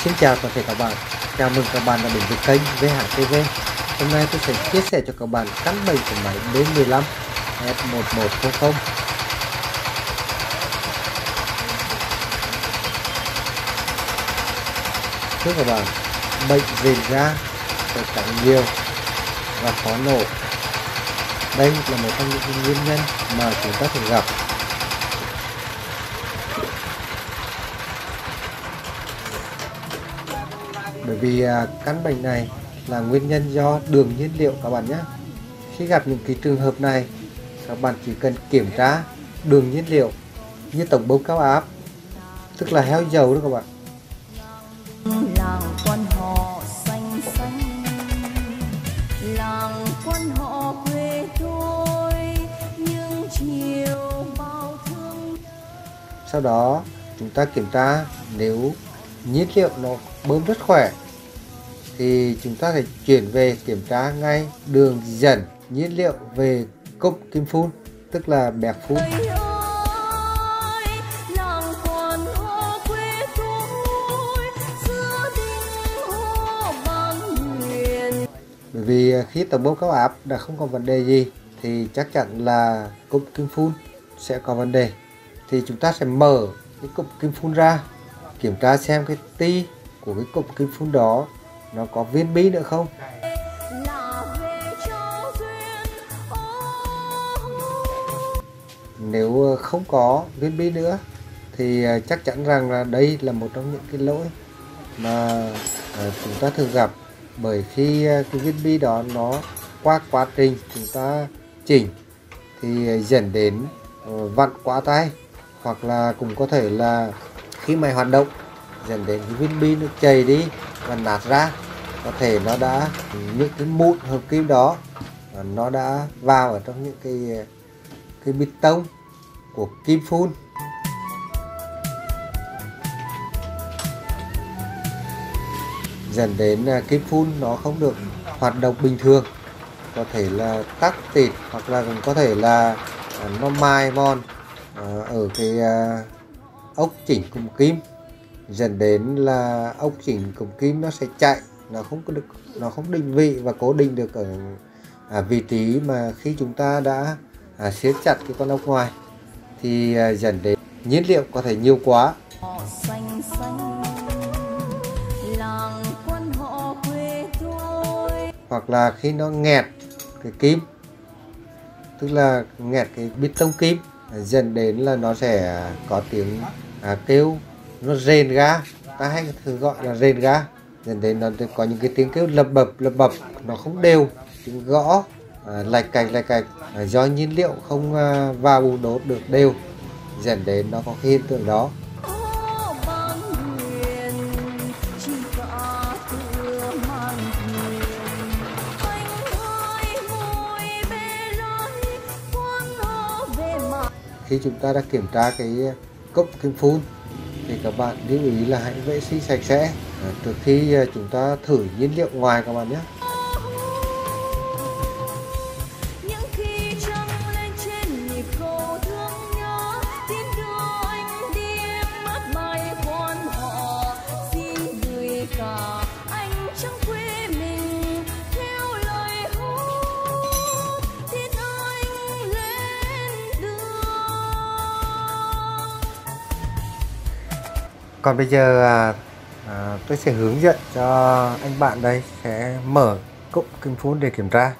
Xin chào toàn thể các bạn, chào mừng các bạn đã đến với kênh VHTV. Hôm nay tôi sẽ chia sẻ cho các bạn căn bệnh của máy B15 F1100. Thưa các bạn, bệnh rền da sẽ trắng nhiều và khó nổ. Đây là một trong những nguyên nhân mà chúng ta thường gặp. Bởi vì căn bệnh này là nguyên nhân do đường nhiên liệu các bạn nhé. Khi gặp những cái trường hợp này, các bạn chỉ cần kiểm tra đường nhiên liệu như tổng bơm cao áp, tức là heo dầu đó các bạn. Làng quan họ xanh xanh, làng quan họ quê tôi, nhưng chiều bao thương. Sau đó chúng ta kiểm tra, nếu nhiên liệu nó bơm rất khỏe thì chúng ta phải chuyển về kiểm tra ngay đường dẫn nhiên liệu về cụm kim phun, tức là bẹc phun. Bởi vì khi tổng bơm cao áp đã không có vấn đề gì thì chắc chắn là cụm kim phun sẽ có vấn đề. Thì chúng ta sẽ mở cái cụm kim phun ra, kiểm tra xem cái ti của cái cụm kim phun đó nó có viên bi nữa không. Nếu không có viên bi nữa thì chắc chắn rằng là đây là một trong những cái lỗi mà chúng ta thường gặp. Bởi khi cái viên bi đó nó qua quá trình chúng ta chỉnh thì dẫn đến vặn quá tay, hoặc là cũng có thể là khi máy hoạt động dẫn đến cái viên bi nó chảy đi và nát ra. Có thể nó đã, những cái mụn hợp kim đó nó đã vào ở trong những cái bê tông của kim phun. Dẫn đến kim phun nó không được hoạt động bình thường, có thể là tắc tịt, hoặc là cũng có thể là nó mài mòn ở cái ốc chỉnh cụm kim, dẫn đến là ốc chỉnh cụm kim nó sẽ chạy, nó không định vị và cố định được ở vị trí mà khi chúng ta đã siết chặt cái con ốc ngoài, thì dẫn đến nhiên liệu có thể nhiều quá. Hoặc là khi nó nghẹt cái kim, tức là nghẹt cái bê tông kim, dẫn đến là nó sẽ có tiếng kêu, nó rền ga, ta hay thường gọi là rền ga, dẫn đến nó có những cái tiếng kêu lập bập, nó không đều, tiếng gõ lạch cạch, do nhiên liệu không vào bù đốt được đều, dẫn đến nó có cái hiện tượng đó. Khi chúng ta đã kiểm tra cái cốc kim phun thì các bạn lưu ý là hãy vệ sinh sạch sẽ trước khi chúng ta thử nhiên liệu ngoài các bạn nhé. Còn bây giờ tôi sẽ hướng dẫn cho anh bạn đây sẽ mở cụm kim phun để kiểm tra.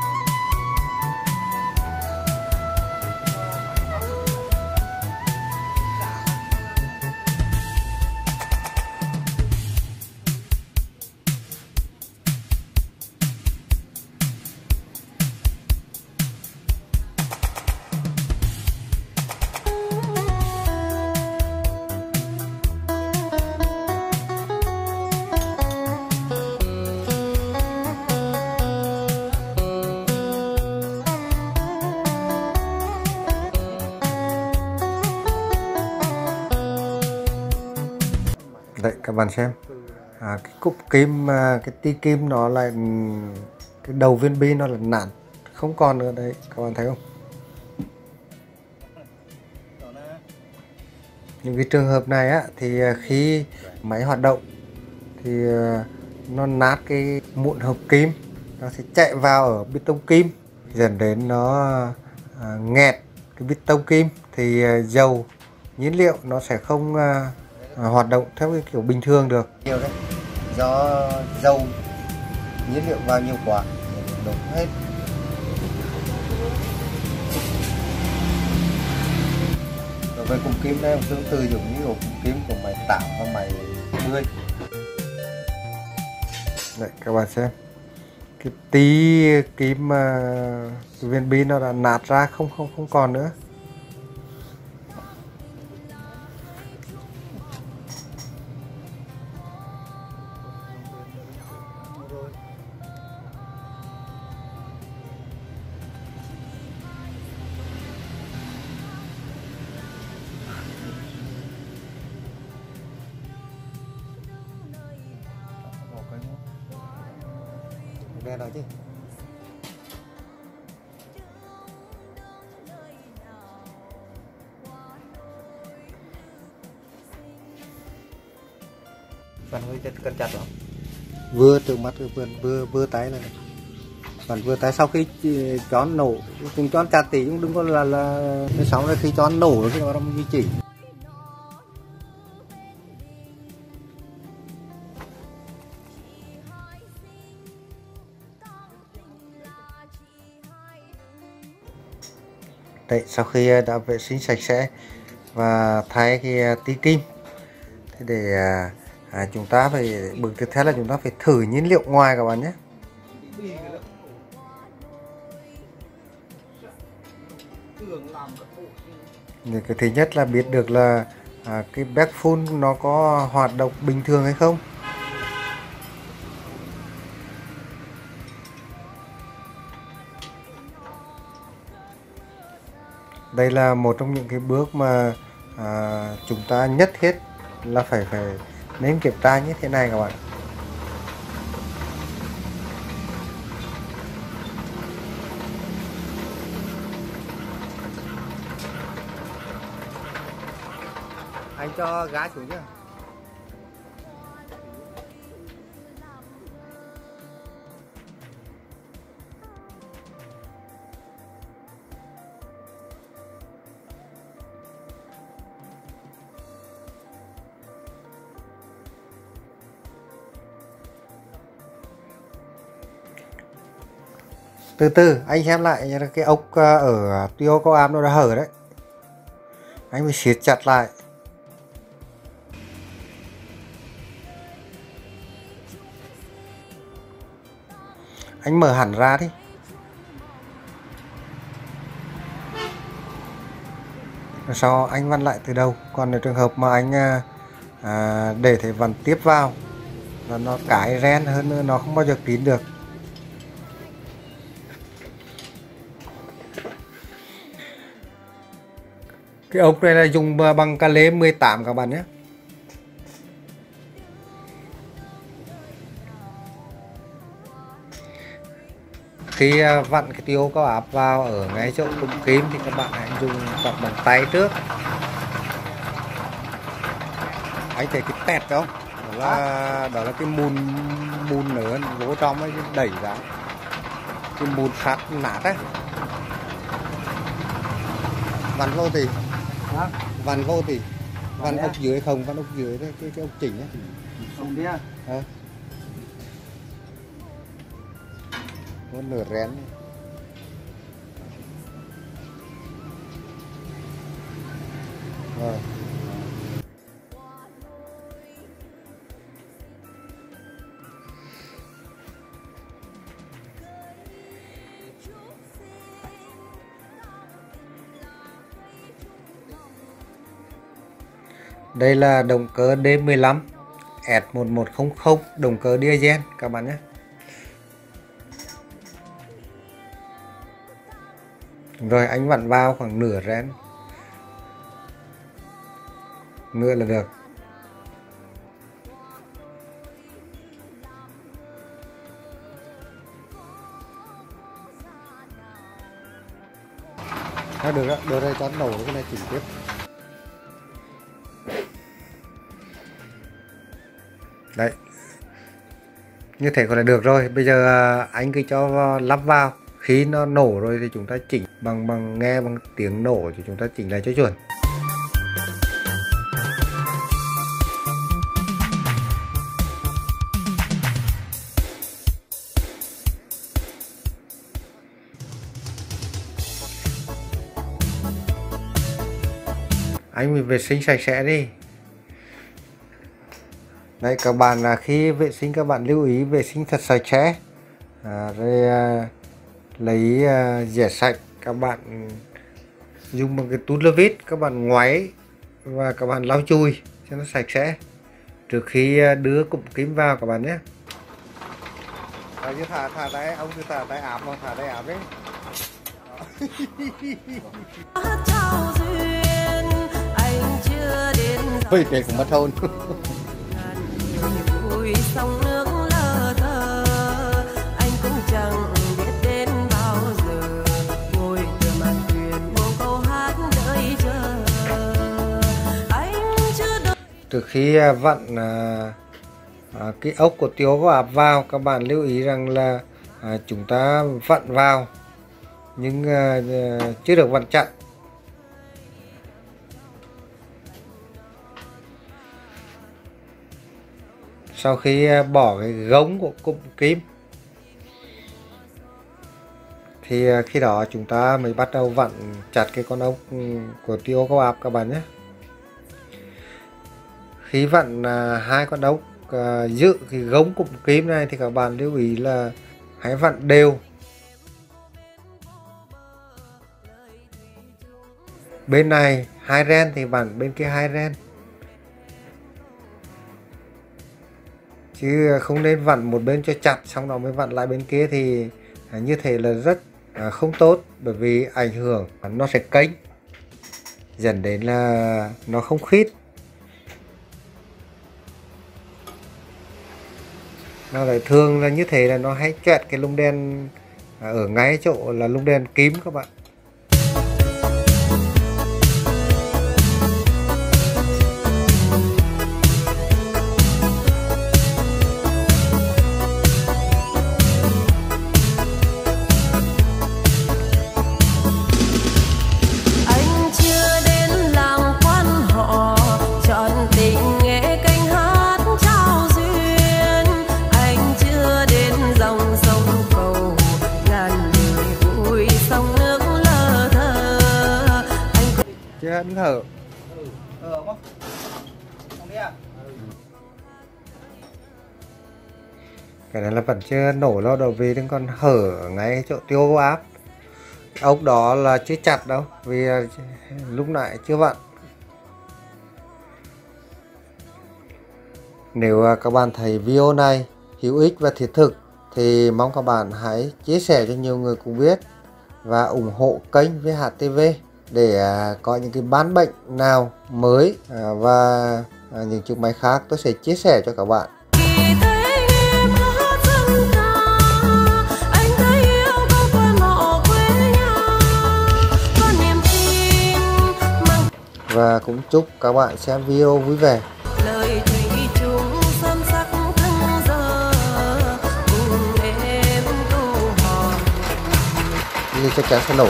Đấy các bạn xem, cái cục kim, cái ti kim nó lại, cái đầu viên bi nó là nản không còn nữa đấy, các bạn thấy không? Những cái trường hợp này á, thì khi máy hoạt động thì nó nát cái mụn hợp kim, nó sẽ chạy vào ở bê tông kim, dẫn đến nó nghẹt cái bê tông kim, thì dầu nhiên liệu nó sẽ không hoạt động theo cái kiểu bình thường được. Nhiều đấy, do dầu nhiên liệu vào nhiều quá đổ hết. Đối với cụm kim đây tương tự giống như ổ cụm kim của máy 8 và máy 10. Đấy, các bạn xem cái tí kim cái viên bi nó đã nát ra, không còn nữa. Đen rồi chứ. Bạn hơi cân chặt lắm. Vừa từ mắt vừa tay là bạn vừa tay sau khi chón nổ cùng chón chặt thì cũng đừng có là cái sóng này khi chón nổ rồi thì nó duy trì. Đấy, sau khi đã vệ sinh sạch sẽ và thay cái tí kim thì để chúng ta phải bước tiếp theo là chúng ta phải thử nhiên liệu ngoài các bạn nhé. Để cái thứ nhất là biết được là cái backfull nó có hoạt động bình thường hay không. Đây là một trong những cái bước mà chúng ta nhất thiết là phải nên kiểm tra như thế này các bạn. Anh cho gá xuống chưa? Từ từ anh xem lại cái ốc ở tuyến cao áp nó đã hở đấy, anh phải siết chặt lại. Anh mở hẳn ra đi. Rồi sau anh vặn lại từ đầu. Cònในtrường hợp mà anh để thể vặn tiếp vào là nó cái ren hơn nữa, nó không bao giờ kín được. Cái ốc này là dùng bằng Calais 18 các bạn nhé. Khi vặn cái tiêu cao áp vào ở ngay chỗ cụm kim thì các bạn hãy dùng vặn bằng tay trước. Anh thấy cái tẹt không? Đó là cái mùn nữa vô trong ấy đẩy ra. Cái mùn sắt nát ấy. Vặn vô thì vặn vô thì vặn ốc dưới không, vặn ốc dưới đấy, cái ốc chỉnh ấy. Không biết. Có nửa rén. Rồi. Đây là động cơ D15 S1100, động cơ diesel các bạn nhé. Rồi anh vặn vào khoảng nửa rén nữa là được. Được đó, đưa đây cho nổ cái này chỉnh tiếp. Đấy, Như thế còn là được rồi. Bây giờ anh cứ cho lắp vào. Khi nó nổ rồi thì chúng ta chỉnh bằng nghe bằng tiếng nổ thì chúng ta chỉnh lại cho chuẩn. Anh mình vệ sinh sạch sẽ đi. Đây các bạn, khi vệ sinh các bạn lưu ý vệ sinh thật sạch sẽ. Rồi lấy dẻ sạch, các bạn dùng một cái túi lơ vít, các bạn ngoáy và các bạn lau chùi cho nó sạch sẽ trước khi đưa cụm kim vào các bạn nhé. Chứ thả tay, ông cứ thả tay áp vào, thả tay áp đấy. Ôi, cái cũng mất hồn. Sông nước lơ thơ, anh cũng chẳng biết đến bao giờ, ngồi từ màn thuyền buông câu hát đợi chờ. Anh chưa được. Từ khi vặn cái ốc của tiêu có áp vào, các bạn lưu ý rằng là chúng ta vặn vào nhưng chưa được vặn chặt. Sau khi bỏ cái gống của cụm kim thì khi đó chúng ta mới bắt đầu vặn chặt cái con ốc của tiêu cao áp các bạn nhé. Khi vặn hai con ốc giữ cái gống cụm kim này thì các bạn lưu ý là hãy vặn đều. Bên này 2 ren thì vặn bên kia 2 ren. Chứ không nên vặn một bên cho chặt xong đó mới vặn lại bên kia, thì như thế là rất không tốt, bởi vì ảnh hưởng nó sẽ kênh dẫn đến là nó không khít. Nó lại thường là như thế là nó hay chẹt cái lung đen ở ngay chỗ là lung đen kim các bạn. Đứng hở. Cái này là vẫn chưa nổ lo đầu vì đang còn hở ngay chỗ tiêu áp. Ốc đó là chưa chặt đâu, vì lúc nãy chưa vặn. Nếu các bạn thấy video này hữu ích và thiết thực thì mong các bạn hãy chia sẻ cho nhiều người cùng biết và ủng hộ kênh VHTV để có những cái bán bệnh nào mới và những chiếc máy khác tôi sẽ chia sẻ cho các bạn. Và cũng chúc các bạn xem video vui vẻ. Như chắc chắn sẽ nổ.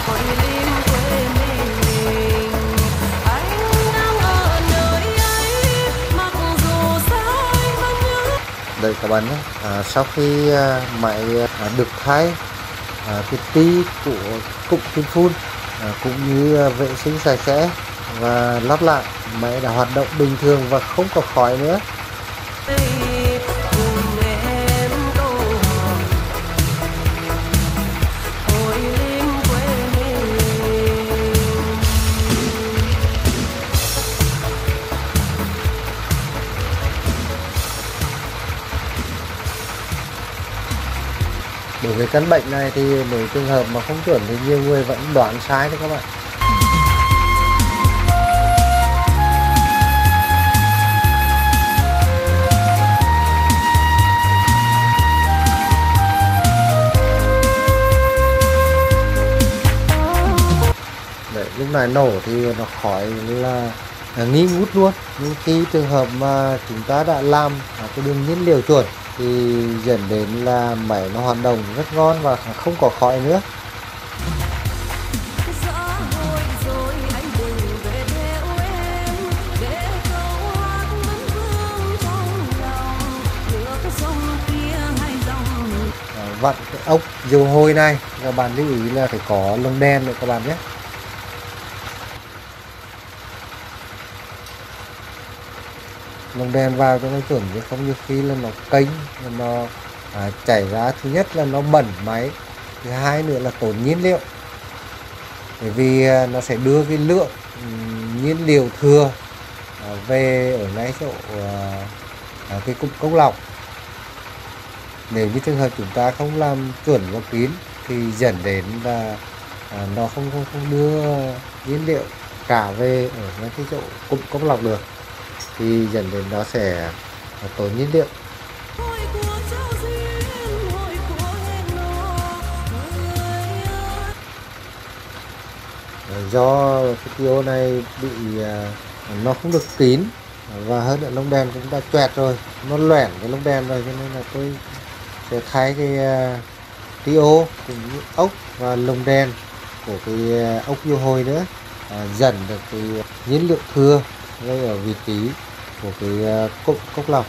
Đây các bạn nhé, sau khi máy được thay cái ti của cụm kim phun cũng như vệ sinh sạch sẽ và lắp lại, máy đã hoạt động bình thường và không có khói nữa. Đối với căn bệnh này thì nếu trường hợp mà không chuẩn thì nhiều người vẫn đoán sai đấy các bạn. Đấy, lúc này nổ thì nó khói là nghi ngút luôn. Nhưng khi trường hợp mà chúng ta đã làm cái đường nhiên liệu chuẩn thì dẫn đến là máy nó hoạt động rất ngon và không có khói nữa. Gió hồi rồi anh đừng về theo em, để câu hát vẫn vương trong lòng. Nước sông kia hai dòng. Vặn cái ốc diều hôi này các bạn lưu ý là phải có lồng đèn nữa các bạn nhé. Lồng đèn vào cho nó chuẩn, chứ không như khi là nó kênh, nó chảy ra, thứ nhất là nó bẩn máy, thứ hai nữa là tốn nhiên liệu, bởi vì nó sẽ đưa cái lượng nhiên liệu thừa về ở ngay chỗ cái cục cốc lọc. Nếu như trường hợp chúng ta không làm chuẩn và kín thì dẫn đến là nó không đưa nhiên liệu cả về ở ngay cái chỗ cục cốc lọc được, thì dẫn đến nó sẽ tốn nhiên liệu. Hồi của giao duyên, hồi của hẹn hò, người ơi. Do cái tiêu này bị nó không được kín, và hơn nữa lông đèn cũng đã choẹt rồi, nó loẻn cái lông đèn rồi, cho nên là tôi sẽ thay cái tiêu cũng như ốc và lông đèn của cái ốc diều hồi nữa, dần được cái nhiên liệu thừa ngay ở vị trí của cái cốc lọc.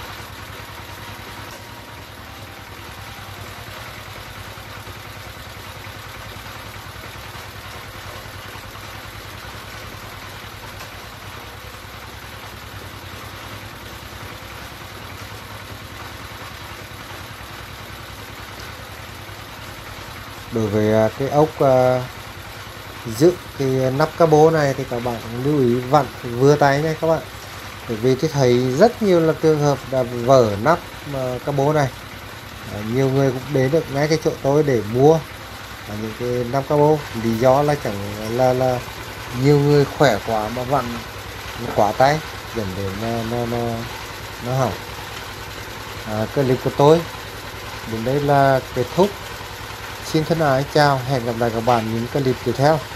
Đối với cái ốc giữ cái nắp cabo này thì các bạn lưu ý vặn vừa tay nha các bạn, bởi vì tôi thấy rất nhiều là trường hợp là vỡ nắp cabo này. Nhiều người cũng đến được ngay cái chỗ tôi để mua những cái nắp cabo, lý do là chẳng là nhiều người khỏe quá mà vặn quá tay, dẫn đến nó hỏng. Clip của tôi đến đây là kết thúc. Xin thân ái chào, hẹn gặp lại các bạn những clip tiếp theo.